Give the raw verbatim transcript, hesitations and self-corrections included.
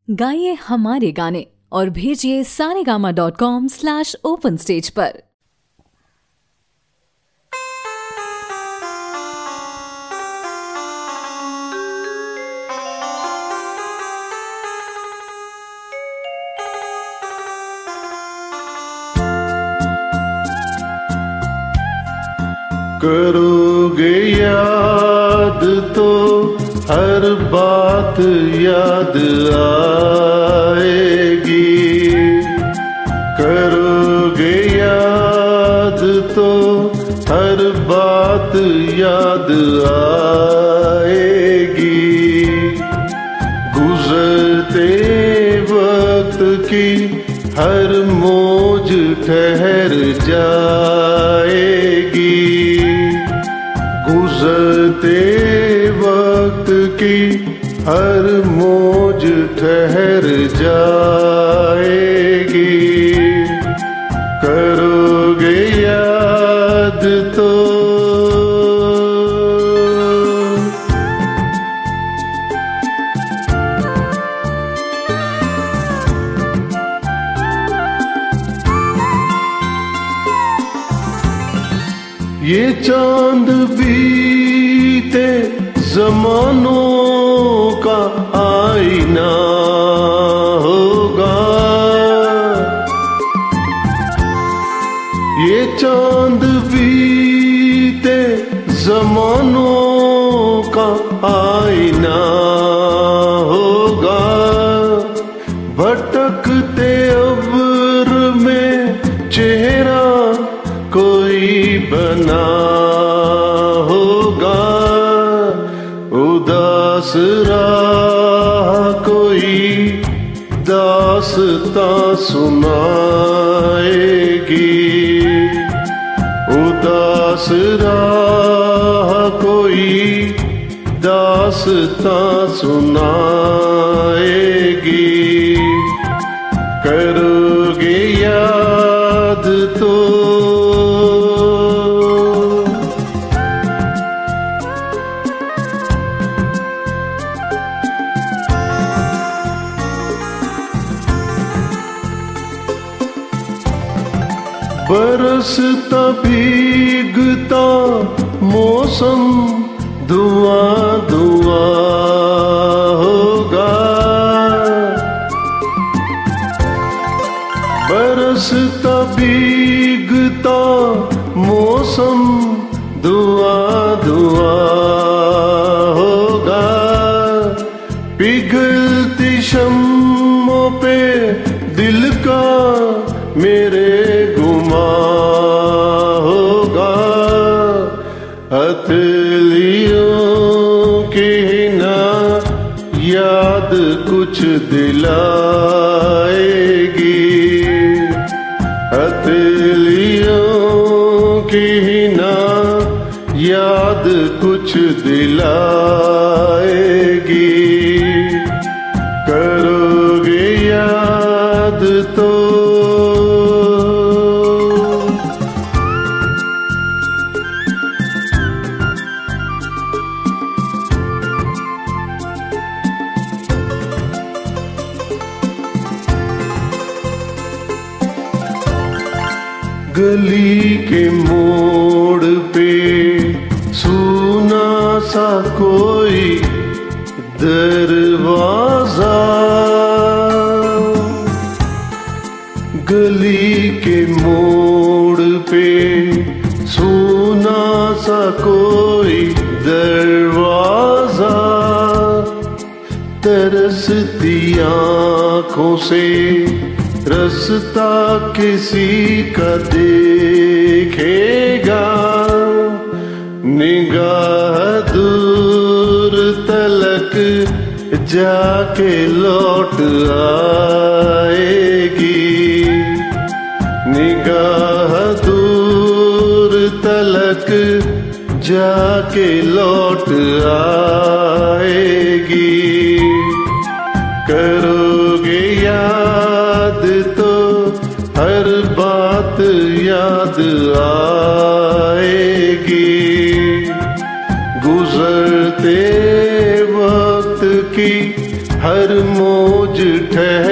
गाइए हमारे गाने और भेजिए Saregama dot com slash open stage पर। करोगे याद तो हर बात याद आएगी। करोगे याद तो हर बात याद आएगी। गुजरते वक्त की हर मौज ठहर जाएगी। गुजरते वक्त की हर मौज ठहर जाएगी। करोगे याद तो ये चांद बीते जमानों का आईना होगा। ये चांद बीते जमानों का आईना होगा। भटकते अब्र में चेहरा कोई बना होगा। उदास राह कोई दास्तां सुनाएगी। उदास राह कोई दास्तां सुनाएगी। करोगे याद तो बरसता भीगता मौसम धुआं धुआं होगा। बरसता भीगता मौसम धुआं धुआं होगा। पिघलती शम्मों पे दिल का मेरे होगा। हथेलियों की ना याद कुछ दिलाएगी। हथेलियों की ना याद कुछ दिलाएगी। करोगे याद तो गली के मोड़ पे सूना सा कोई दरवाजा। गली के मोड़ पे सूना सा कोई दरवाजा। तरसती आँखों से रास्ता किसी का देखेगा। निगाह दूर तलक जाके लौट आएगी। निगाह दूर तलक जाके लौट आएगी। करोगे याद तो हर बात याद आएगी। गुजरते वक्त की हर मौज ठहर